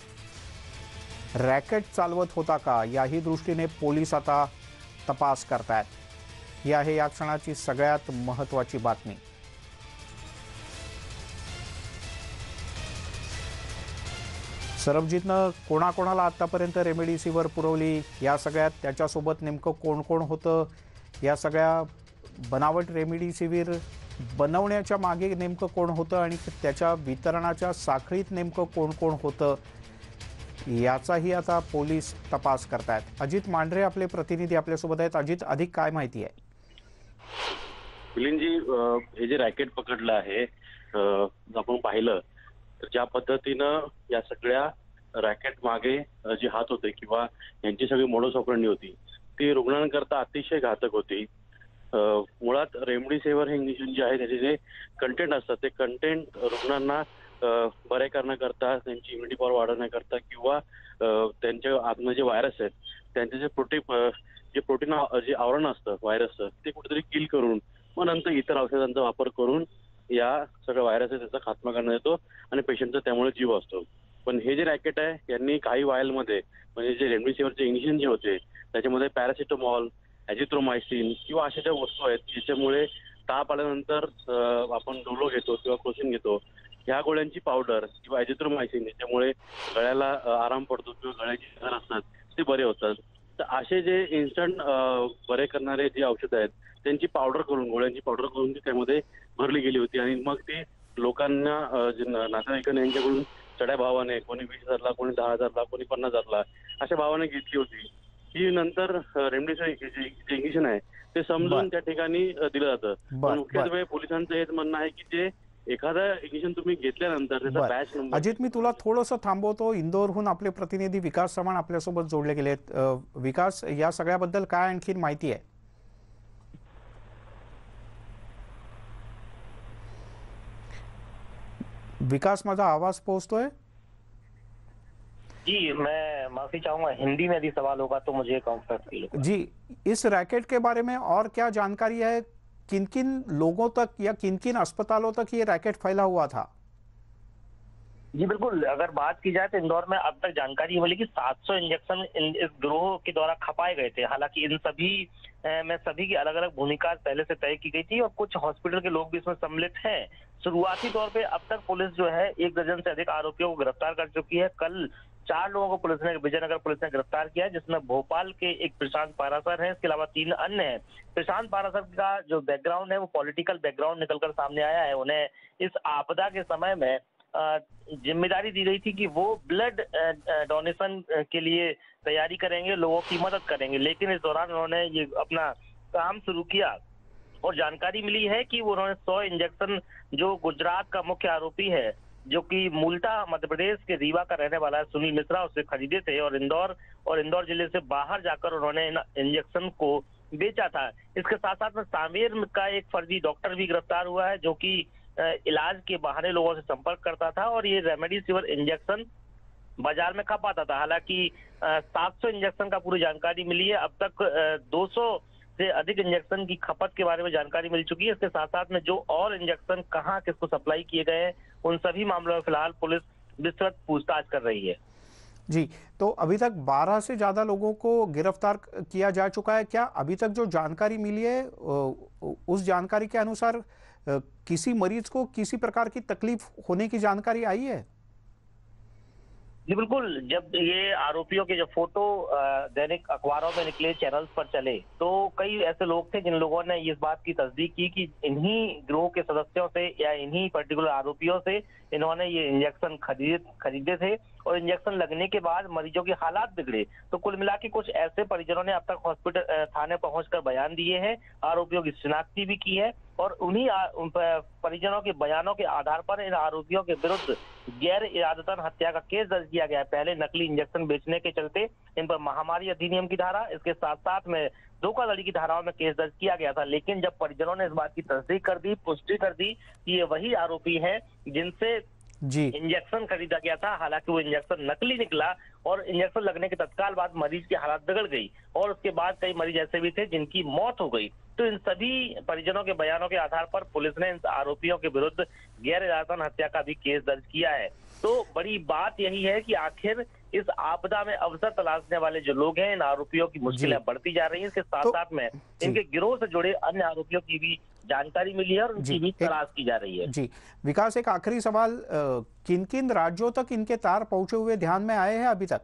रॅकेट चालवत होता का याही दृष्टीने पोलीस आता तपास करतायत। ही आहे या क्षणाची सगळ्यात महत्त्वाची बातमी। सरबजीतनं कोणाकोणाला आतापर्यंत रेमडेसिवीर पुरवली, या सगळ्यात त्याच्यासोबत नेमकं कोण कोण होतं, या सगळ्या बनावट रेमडेसिवीर बनवण्याच्या मागे नेमकं कोण होतं आणि त्याच्या वितरणाच्या साखळीत नेमकं कोण कोण होतं याचाही आता पोलीस तपास करतायत। अजित मांढरे आपले प्रतिनिधी आपल्यासोबत आहेत। अजित, अधिक काय माहिती आहे? मिलिंदजी, हे जे रॅकेट पकडलं आहे आपण पाहिलं तर ज्या पद्धतीनं या सगळ्या रॅकेट मागे जे हात होते किंवा यांची सगळी मोडोस ऑपरेंडी होती ती रुग्णांकरता अतिशय घातक होती. मुळात रेमडेसिवीर हे इंजेक्शन जे आहे त्याचे जे कंटेंट असतात ते कंटेंट रुग्णांना बरे करण्याकरता, त्यांची इम्युनिटी पॉवर वाढवण्याकरता किंवा त्यांच्या आतमध्ये जे व्हायरस आहेत त्यांचे जे प्रोटीन जे प्रोटीन जे आवरण असतं व्हायरसचं ते कुठेतरी किल करून मग नंतर इतर औषधांचा वापर करून या सगळ्या व्हायरस त्याचा खात्मा करण्यात येतो आणि पेशंटचा त्यामुळे जीव असतो. पण हे जे रॅकेट आहे यांनी काही वायलमध्ये म्हणजे जे रेमडेसिवीरचे इंजेक्शन जे होते त्याच्यामध्ये पॅरासिटामॉल, ॲझिथ्रोमायसिन किंवा अशा ज्या वस्तू आहेत ज्याच्यामुळे ताप आल्यानंतर आपण डोलो घेतो किंवा क्रोसिन घेतो ह्या गोळ्यांची पावडर किंवा ॲझिथ्रोमायसिन ज्याच्यामुळे गळ्याला आराम पडतो किंवा गळ्याचे आजार असतात ते बरे होतात. तर असे जे इन्स्टंट बरे करणारे जे औषधं आहेत त्यांची पावडर करून गोळ्यांची पावडर करून ती त्यामध्ये भरली गेली होती आणि मग ती लोकांना नातेवाईकांना यांच्याकडून चढ्या भावाने कोणी वीस हजारला, कोणी दहा हजारला, कोणी पन्नास हजारला अशा भावाने घेतली होती. ही नंतर रेमडेसिवीर जे इंजेक्शन आहे ते समजून त्या ठिकाणी दिलं जातं. पण मुख्यत्वे पोलिसांचं हेच म्हणणं आहे की जे एखादं इंजेक्शन तुम्ही घेतल्यानंतर त्याचा बॅच नंबर. अजित, मी तुला थोडंसं थांबवतो. इंदोरहून आपले प्रतिनिधी विकास चव्हाण आपल्यासोबत जोडले गेलेत. विकास, या सगळ्याबद्दल काय आणखी माहिती आहे? विकास, माझा आवाज पोहोचतोय? जी, मैं माफी चाहूंगा, हिंदी में यदि सवाल होगा तो मुझे कंफर्टेबल होगा। जी, इस रैकेट के बारे में और क्या जानकारी है? किन किन लोगों तक या किन किन अस्पतालों तक ये रैकेट फैला हुआ था? जी बिल्कुल, अगर बात की जाए तो इंदौर में अब तक जानकारी मिली कि सात सौ इंजेक्शन इस गिरोह के द्वारा खपाए गए थे। हालांकि इन सभी में सभी की अलग अलग भूमिका पहले से तय की गई थी और कुछ हॉस्पिटल के लोग भी इसमें सम्मिलित हैं। शुरुआती तौर पे अब तक पुलिस जो है एक दर्जन से अधिक आरोपियों को गिरफ्तार कर चुकी है। कल चार लोगों को पुलिस ने विजयनगर पुलिस ने गिरफ्तार किया, जिसमें भोपाल के एक प्रशांत पारासर है, इसके अलावा तीन अन्य हैं। प्रशांत पारासर का जो बैकग्राउंड है वो पॉलिटिकल बैकग्राउंड निकलकर सामने आया है। उन्हें इस आपदा के समय में जिम्मेदारी दी गई थी कि वो ब्लड डोनेशन के लिए तैयारी करेंगे, लोगों की मदद करेंगे, लेकिन इस दौरान उन्होंने ये अपना काम शुरू किया और जानकारी मिली है कि उन्होंने सौ इंजेक्शन, जो गुजरात का मुख्य आरोपी है जो कि मूलतः मध्य प्रदेश के रीवा का रहने वाला है, सुनील मिश्रा, उससे खरीदे थे और इंदौर और इंदौर जिले से बाहर जाकर उन्होंने इन इंजेक्शन को बेचा था। इसके साथ साथ में सांवेर का एक फर्जी डॉक्टर भी गिरफ्तार हुआ है जो कि इलाज के बहाने लोगों से संपर्क करता था और ये रेमडेसिवीर इंजेक्शन बाजार में खपाता था। हालांकि सात सौ इंजेक्शन का पूरी जानकारी मिली है। अब तक दो सौ से अधिक इंजेक्शन की खपत के बारे में जानकारी मिल चुकी है। इसके साथ साथ में जो और इंजेक्शन कहां किसको सप्लाई किए गए हैं उन सभी मामलों में फिलहाल पुलिस विस्तृत पूछताछ कर रही है। जी, तो अभी तक बारह से ज्यादा लोगों को गिरफ्तार किया जा चुका है। क्या अभी तक जो जानकारी मिली है उस जानकारी के अनुसार किसी मरीज को किसी प्रकार की तकलीफ होने की जानकारी आई है? जी बिल्कुल, जब ये आरोपियों के जो फोटो दैनिक अखबारों में निकले, चैनल्स पर चले, तो कई ऐसे लोग थे जिन लोगों ने इस बात की तस्दीक की कि इन्हीं गिरोह के सदस्यों से या इन्हीं पर्टिकुलर आरोपियों से इन्होंने ये इंजेक्शन खरीद खरीदे थे और इंजेक्शन लगने के बाद मरीजों के हालात बिगड़े। तो कुल मिला के कुछ ऐसे परिजनों ने अब तक हॉस्पिटल थाने पहुंचकर बयान दिए हैं, आरोपियों की शिनाख्ती भी की है और उन्हीं परिजनों के बयानों के आधार पर इन आरोपियों के विरुद्ध गैर इरादतन हत्या का केस दर्ज किया गया है। पहले नकली इंजेक्शन बेचने के चलते इन पर महामारी अधिनियम की धारा, इसके साथ साथ में धोखाधड़ी की धाराओं में केस दर्ज किया गया था। लेकिन जब परिजनों ने इस बात की तस्दीक कर दी, पुष्टि कर दी कि ये वही आरोपी हैं जिनसे जी इंजेक्शन खरीदा गया था, हालांकि वो इंजेक्शन नकली निकला और इंजेक्शन लगने के तत्काल बाद मरीज की हालत बिगड़ गई और उसके बाद कई मरीज ऐसे भी थे जिनकी मौत हो गई। तो इन सभी परिजनों के बयानों के आधार पर पुलिस ने इन आरोपियों के विरुद्ध गैर इरादतन हत्या का भी केस दर्ज किया है। तो बड़ी बात यही है कि आखिर इस आपदा में अवसर तलाशने वाले जो लोग हैं, इन आरोपियों की मुश्किलें बढ़ती जा रही हैं। इसके साथ तो, साथ में इनके गिरोह से जुड़े अन्य आरोपियों की भी जानकारी मिली है और उनकी भी तलाश की जा रही है। जी विकास, एक आखिरी सवाल, किन किन राज्यों तक इनके तार पहुंचे हुए ध्यान में आए हैं अभी तक?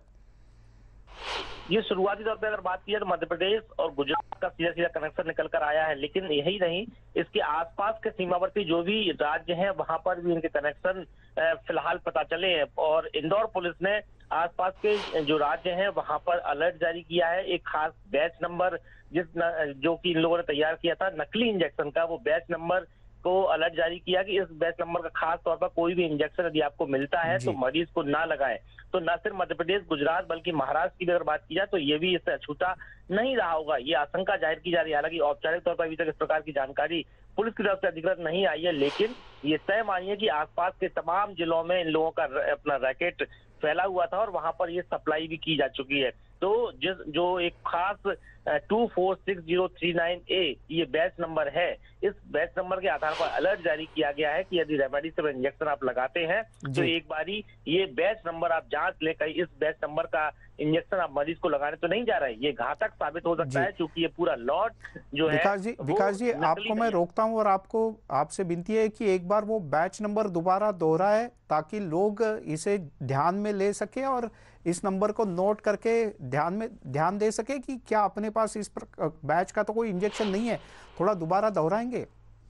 ये शुरुआती तौर पे अगर बात की जाए तो मध्य प्रदेश और गुजरात का सीधा सीधा कनेक्शन निकल कर आया है, लेकिन यही नहीं, इसके आसपास के सीमावर्ती जो भी राज्य हैं वहां पर भी इनके कनेक्शन फिलहाल पता चले हैं और इंदौर पुलिस ने आसपास के जो राज्य हैं वहां पर अलर्ट जारी किया है। एक खास बैच नंबर जिस न, जो कि इन लोगों ने तैयार किया था नकली इंजेक्शन का, वो बैच नंबर को अलर्ट जारी किया कि इस बैच नंबर का खास तौर पर कोई भी इंजेक्शन यदि आपको मिलता है तो मरीज को ना लगाएं। तो न सिर्फ मध्य प्रदेश, गुजरात बल्कि महाराष्ट्र की भी अगर बात की जाए तो ये भी इससे अछूता नहीं रहा होगा, ये आशंका जाहिर की जा रही है। हालांकि औपचारिक तौर पर अभी तक इस प्रकार की जानकारी पुलिस की तरफ से अधिकृत नहीं आई है, लेकिन ये तय मानिए कि आसपास के तमाम जिलों में इन लोगों का अपना रैकेट फैला हुआ था और वहां पर ये सप्लाई भी की जा चुकी है। तो जिस जो एक खास two four six zero three nine A ये बैच नंबर है, इस बैच नंबर के आधार पर अलर्ट जारी किया गया है कि यदि रेमडेसिविर इंजेक्शन आप लगाते हैं तो एक बारी ये बैच नंबर आप जांच ले, कहीं इस बैच नंबर का इंजेक्शन आप मरीज को लगाने तो नहीं जा रहे, ये घातक साबित हो सकता है, क्योंकि ये पूरा लॉट जो है। विकास जी, विकास जी आपको मैं रोकता हूं और आपको आपसे विनती है कि एक बार वो बैच नंबर दोबारा दोहराए ताकि लोग इसे ध्यान में ले सके और इस नंबर को नोट करके ध्यान में ध्यान दे सके कि क्या अपने पास इस बैच का तो कोई इंजेक्शन नहीं है। थोड़ा दोबारा दोहराएंगे?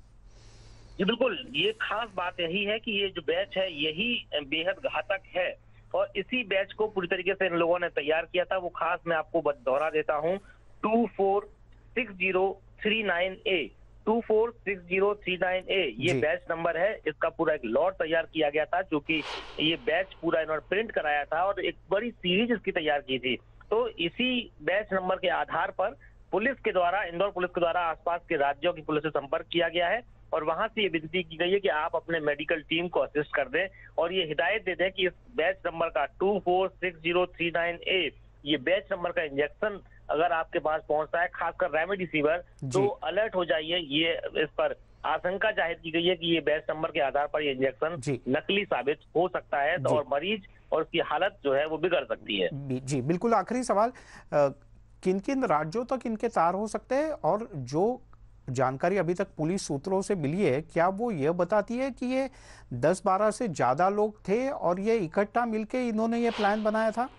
जी बिल्कुल, ये खास बात यही है कि ये जो बैच है यही बेहद घातक है और इसी बैच को पूरी तरीके से इन लोगों ने तैयार किया था। वो खास मैं आपको दोहरा देता हूँ, two four six zero three nine A two four six zero three nine A ये बैच नंबर है। इसका पूरा एक लॉट तैयार किया गया था, जो कि ये बैच पूरा इन्होंने प्रिंट कराया था और एक बड़ी सीरीज इसकी तैयार की थी। तो इसी बैच नंबर के आधार पर पुलिस के द्वारा, इंदौर पुलिस के द्वारा आसपास के राज्यों की पुलिस से संपर्क किया गया है और वहां से ये विनती की गई है कि आप अपने मेडिकल टीम को असिस्ट कर दें और ये हिदायत दे दें कि इस बैच नंबर का two four six zero three nine A ये बैच नंबर का इंजेक्शन अगर आपके पास पहुंचता है, खासकर रेमडेसिविर, तो अलर्ट हो जाइए। ये इस पर आशंका जाहिर की गई है कि ये बैच नंबर के आधार पर ये इंजेक्शन नकली साबित हो सकता है और मरीज और उसकी हालत जो है वो बिगड़ सकती है। जी बिल्कुल, आखिरी सवाल, किन किन राज्यों तक इनके तार हो सकते हैं और जो जानकारी अभी तक पुलिस सूत्रों से मिली है क्या वो ये बताती है कि ये दस बारह से ज्यादा लोग थे और ये इकट्ठा मिलके इन्होंने ये प्लान बनाया था?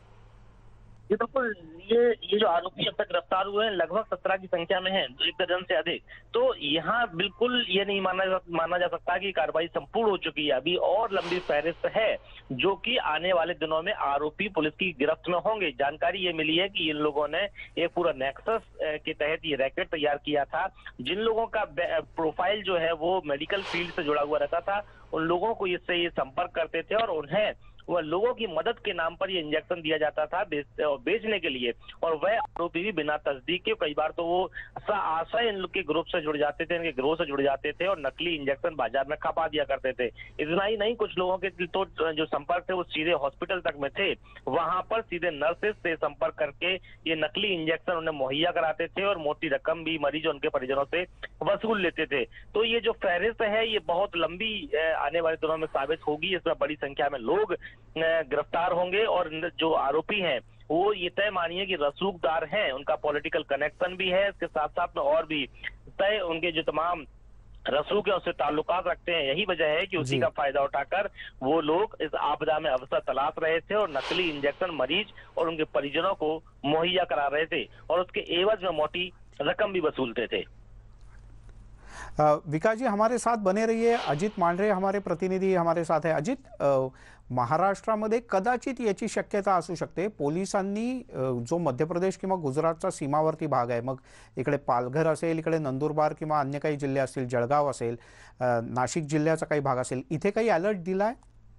ये बिल्कुल, ये ये जो आरोपी अब तक गिरफ्तार हुए हैं लगभग सत्रह की संख्या में हैं, एक दर्जन से अधिक। तो यहाँ बिल्कुल ये नहीं माना जा माना जा सकता कि कार्रवाई संपूर्ण हो चुकी है, अभी और लंबी फहरिस्त है जो कि आने वाले दिनों में आरोपी पुलिस की गिरफ्त में होंगे। जानकारी ये मिली है कि इन लोगों ने एक पूरा नेक्सस के तहत ये रैकेट तैयार किया था। जिन लोगों का प्रोफाइल जो है वो मेडिकल फील्ड से जुड़ा हुआ रहता था, उन लोगों को इससे ये संपर्क करते थे और उन्हें वह लोगों की मदद के नाम पर ये इंजेक्शन दिया जाता था बेच, बेचने के लिए। और वह आरोपी भी बिना तस्दीक के, कई बार तो वो आशय इन लोग के ग्रुप से जुड़ जाते थे, इनके ग्रोह से जुड़ जाते थे और नकली इंजेक्शन बाजार में खपा दिया करते थे। इतना ही नहीं, कुछ लोगों के तो जो संपर्क थे वो सीधे हॉस्पिटल तक में थे, वहां पर सीधे नर्सेज से संपर्क करके ये नकली इंजेक्शन उन्हें मुहैया कराते थे और मोटी रकम भी मरीज उनके परिजनों से वसूल लेते थे। तो ये जो फहरिस्त है ये बहुत लंबी आने वाले दिनों में साबित होगी। इसमें बड़ी संख्या में लोग गिरफ्तार होंगे और जो आरोपी हैं वो ये तय मानिए कि रसूखदार हैं, उनका पॉलिटिकल कनेक्शन भी है, इसके साथ साथ में और भी तय उनके जो तमाम रसूख है उससे ताल्लुकात रखते हैं। यही वजह है कि उसी का फायदा उठाकर वो लोग इस आपदा में अवसर तलाश रहे थे और नकली इंजेक्शन मरीज और उनके परिजनों को मुहैया करा रहे थे और उसके एवज में मोटी रकम भी वसूलते थे। विकास जी हमारे साथ बने रहिए। अजित मांढरे हमारे प्रतिनिधी हमारे साथ है। अजित, महाराष्ट्रामध्ये कदाचित याची शक्यता असू शकते, पोलिसांनी जो मध्य प्रदेश किंवा गुजरातचा सीमावर्ती भाग आहे, मग इकडे पालघर असेल, इकडे नंदुरबार किंवा अन्य काही जिल्हे असतील, जळगाव असेल, नाशिक जिल्ह्याचा काही भाग असेल, इथे काही अलर्ट दिलाय?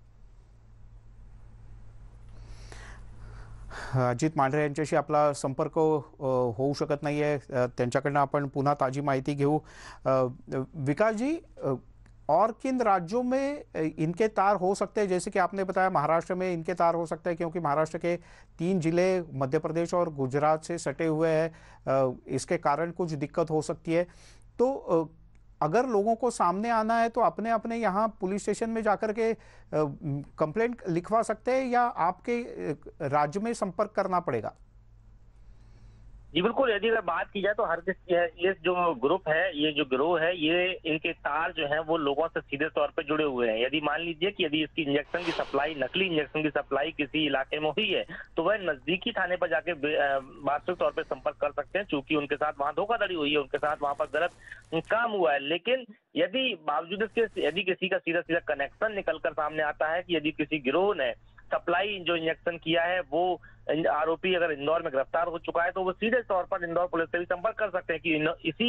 अजित मांढरे यांच्याशी आपला संपर्क होऊ शकत नाहीये, त्यांच्याकडनं आपण पुन्हा ताजी माहिती घेऊ। विकास जी, और किन राज्यों में इनके तार हो सकते हैं? जैसे कि आपने बताया महाराष्ट्र में इनके तार हो सकते हैं क्योंकि महाराष्ट्र के तीन जिले मध्य प्रदेश और गुजरात से सटे हुए हैं, इसके कारण कुछ दिक्कत हो सकती है। तो अगर लोगों को सामने आना है तो अपने अपने यहाँ पुलिस स्टेशन में जाकर के कंप्लेंट लिखवा सकते हैं या आपके राज्य में संपर्क करना पड़ेगा? जी बिल्कुल, यदि अगर बात की जाए तो हर ये जो ग्रुप है, ये जो गिरोह है, ये इनके तार जो हैं वो लोगों से सीधे तौर पे जुड़े हुए हैं। यदि मान लीजिए कि यदि इसकी इंजेक्शन की सप्लाई, नकली इंजेक्शन की सप्लाई किसी इलाके में हुई है तो वह नजदीकी थाने पर जाके वास्तविक तौर पे संपर्क कर सकते हैं, चूंकि उनके साथ वहां धोखाधड़ी हुई है, उनके साथ वहां पर गलत काम हुआ है। लेकिन यदि बावजूद इसके यदि किसी का सीधा सीधा कनेक्शन निकल कर सामने आता है कि यदि किसी गिरोह ने सप्लाई जो इंजेक्शन किया है वो आरोपी अगर इंदौर में गिरफ्तार हो चुका है तो वो सीधे तौर पर इंदौर पुलिस से भी संपर्क कर सकते हैं कि इसी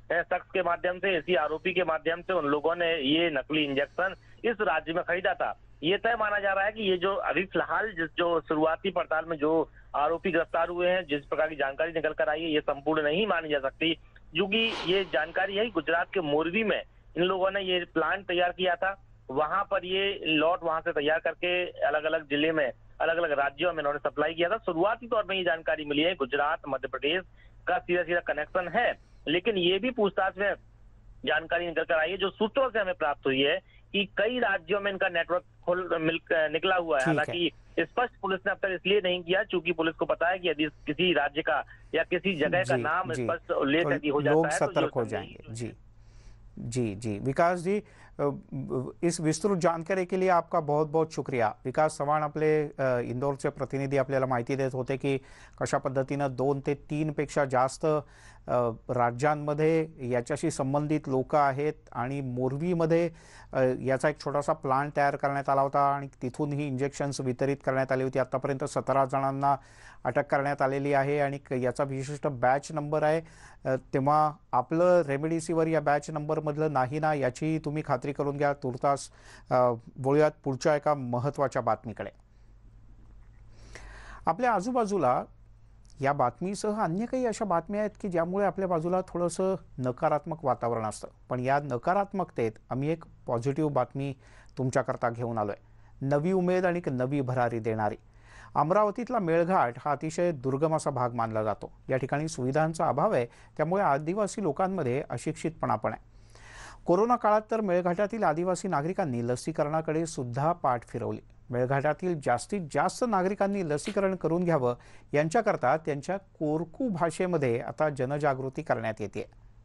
शख्स के माध्यम से, इसी आरोपी के माध्यम से उन लोगों ने ये नकली इंजेक्शन इस राज्य में खरीदा था। ये तय माना जा रहा है कि ये जो अभी फिलहाल जिस जो शुरुआती पड़ताल में जो आरोपी गिरफ्तार हुए हैं, जिस प्रकार की जानकारी निकल कर आई है, ये संपूर्ण नहीं मानी जा सकती, क्योंकि ये जानकारी है गुजरात के मोरबी में इन लोगों ने ये प्लांट तैयार किया था। वहां पर ये लॉट वहां से तैयार करके अलग अलग जिले में, अलग अलग राज्यों में इन्होंने सप्लाई किया था। शुरुआती तौर पर ये जानकारी मिली है गुजरात मध्य प्रदेश का सीधा सीधा कनेक्शन है, लेकिन ये भी पूछताछ में जानकारी निकल कर आई है जो सूत्रों से हमें प्राप्त हुई है कि कई राज्यों में इनका नेटवर्क खुल मिल निकला हुआ है। हालांकि स्पष्ट पुलिस ने अब तक इसलिए नहीं किया क्योंकि पुलिस को पता है कि यदि किसी राज्य का या किसी जगह का नाम स्पष्ट उल्लेख तो यदि हो जाता लोग है सतर्क तो हो जाएंगे। जी जी जी विकास जी, इस विस्तृत जानकारी के लिए आपका बहुत बहुत शुक्रिया। विकास चव्हाण आपले इंदोरचे प्रतिनिधी आपल्याला माहिती देत होते की कशा पद्धतीनं दोन ते तीन पेक्षा जास्त राज्यांमध्ये याच्याशी संबंधित लोक आहेत आणि मोरबीमध्ये याचा एक छोटासा प्लांट तयार करण्यात आला होता आणि तिथून ही इंजेक्शन्स वितरित करण्यात आली होती। आतापर्यंत सतरा जणांना अटक करण्यात आलेली आहे आणि याचा विशिष्ट बॅच नंबर आहे। तेव्हा आपलं रेमडेसिवीर या बॅच नंबरमधलं नाही ना याची तुम्ही खात्री करून घ्या। तुर्तास बोलूयात पुढच्या एका महत्त्वाच्या बातमीकडे। आपल्या आजूबाजूला या बातमीसह अन्य काही अशा बातम्या आहेत की ज्यामुळे आपल्या बाजूला थोडंसं नकारात्मक वातावरण असतं, पण या नकारात्मकतेत आम्ही एक पॉझिटिव्ह बातमी तुमच्याकरता घेऊन आलोय, नवी उमेद आणि एक नवी भरारी देणारी। अमरावतीतला मेळघाट हा अतिशय दुर्गम असा भाग मानला जातो। या ठिकाणी सुविधांचा अभाव आहे, त्यामुळे आदिवासी लोकांमध्ये अशिक्षितपणा पण आहे। कोरोना काळात तर मेळघाटातील आदिवासी नागरिकांनी लसीकरणाकडे सुद्धा पाठ फिरवली। मेळघाटातील जास्तीत जास्त नागरिकांनी लसीकरण करून घ्यावं यांच्याकरता त्यांच्या कोरकू भाषेमध्ये आता जनजागृती करण्यात येते।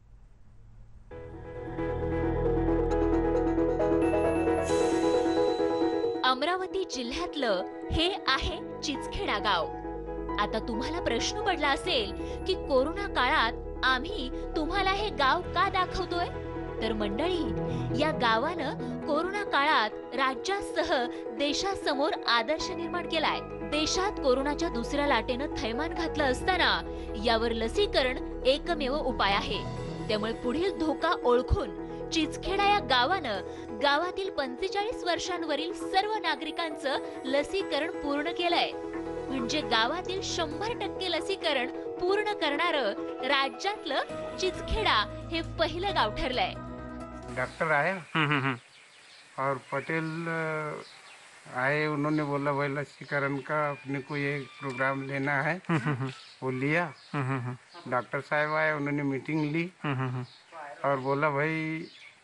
अमरावती जिल्ह्यातलं हे आहे चिचखेडा गाव। आता तुम्हाला प्रश्न पडला असेल की कोरोना काळात आम्ही तुम्हाला हे गाव का दाखवतोय, तर मंडळी या गावानं कोरोना काळात राज्यासह देशासमोर आदर्श निर्माण केलाय। देशात कोरोनाच्या दुसऱ्या लाटेनं थैमान घातलं असताना यावर लसीकरण एकमेव उपाय आहे। त्यामुळे पुढील धोका ओळखून चिचखेडा या गावानं गावातील पंचेचाळीस वर्षांवरील सर्व नागरिकांचं लसीकरण पूर्ण केलंय। म्हणजे गावातील शंभर टक्के लसीकरण पूर्ण करणारं राज्यातलं चिचखेडा हे पहिलं गाव ठरलंय। डॉक्टर आया और पटेल आए, उन्होंने बोला भाई लसीकरण का अपने को ये प्रोग्राम लेना है, वो लिया। डॉक्टर साहब आए, उन्होंने मीटिंग ली और बोला भाई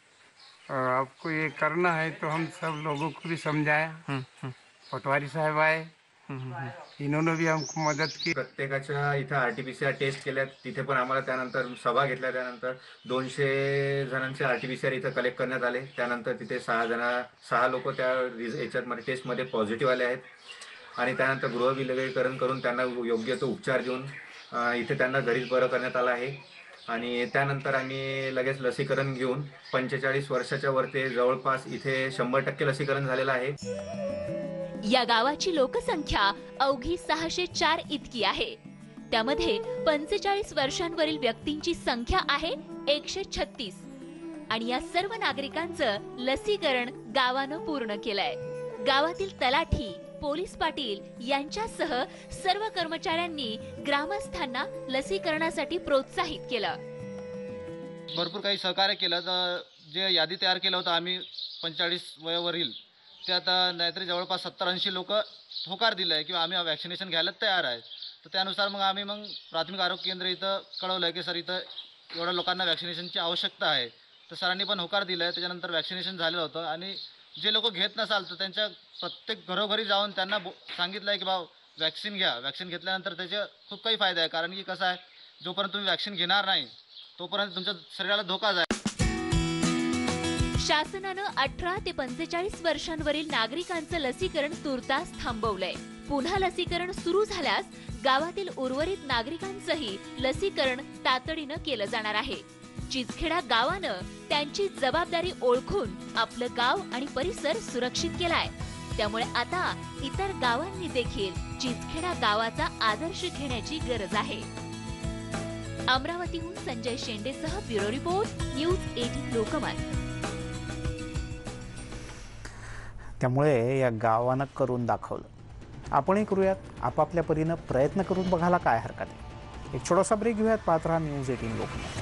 आपको ये करना है, तो हम सब लोगों को भी समझाया। पटवारी साहब आए, इन्होंने भी हमको मदत की। प्रत्येकाच्या इथं आरटीपीसीआर टेस्ट केल्या, तिथे पण आम्हाला त्यानंतर सभा घेतल्या, त्यानंतर दोनशे जणांचे आरटीपीसीआर इथं कलेक्ट करण्यात आले। त्यानंतर तिथे सहा जण सहा लोक त्या याच्यामध्ये टेस्टमध्ये पॉझिटिव्ह आले आहेत आणि त्यानंतर गृहविलगीकरण करून त्यांना योग्य तो उपचार देऊन इथे त्यांना घरीच बरं करण्यात आलं आहे। आणि त्यानंतर आम्ही लगेच लसीकरण घेऊन पंचेचाळीस वर्षाच्या वरती जवळपास इथे शंभर टक्के लसीकरण झालेलं आहे। या गावाची लोकसंख्या अवघी सहाशे चार इतकी आहे। त्यामध्ये पंचेचाळीस वर्षांवरील व्यक्तींची संख्या आहे एकशे छत्तीस आणि या सर्व नागरिकांचं लसीकरण गावानं पूर्ण केलंय। गावातील तलाठी, पोलीस पाटील यांच्यासह सर्व कर्मचाऱ्यांनी ग्रामस्थांना लसीकरणासाठी प्रोत्साहित केलं। भरपूर काही सहकार्य केलं। जे यादी तयार केलं होतं आम्ही पंचेचाळीस वयावरील, ते आता नाहीतरी जवळपास सत्तर ऐंशी लोक होकार दिलं आहे किंवा आम्ही वॅक्सिनेशन घ्यायला तयार आहे। तर त्यानुसार मग आम्ही मग प्राथमिक आरोग्य केंद्र इथं कळवलं आहे की सर इथं एवढ्या लोकांना वॅक्सिनेशनची आवश्यकता आहे। तर सरांनी पण होकार दिला आहे। त्याच्यानंतर वॅक्सिनेशन झालेलं होतं आणि जे लोक घेत नसाल तर त्यांच्या प्रत्येक घरोघरी जाऊन त्यांना सांगितलं आहे की बा वॅक्सिन घ्या। वॅक्सिन घेतल्यानंतर त्याचे खूप काही फायदे आहे, कारण की कसं आहे, जोपर्यंत तुम्ही वॅक्सिन घेणार नाही तोपर्यंत तुमच्या शरीराला धोकाच आहे। शासनानं अठरा ते पंचेचाळीस वर्षांवरील नागरिकांचं लसीकरण तुर्तास थांबवलंय। पुन्हा लसीकरण सुरू झाल्यास गावातील उर्वरित नागरिकांचंही लसीकरण तातडीनं केलं जाणार आहे। चिचखेडा गावानं त्यांची जबाबदारी ओळखून आपलं गाव आणि परिसर सुरक्षित केलाय। त्यामुळे आता इतर गावांनी देखील चिचखेडा गावाचा आदर्श घेण्याची गरज आहे। अमरावतीहून संजय शेंडेसह ब्युरो रिपोर्ट न्यूज अठरा लोकमत. त्यामुळे या गावानं करून दाखवलं. आपणही करूयात आपापल्या परीनं प्रयत्न करून बघायला काय हरकत आहे. एक छोटासा ब्रेक घेऊयात. पाहत राहा न्यूज अठरा लोकमत.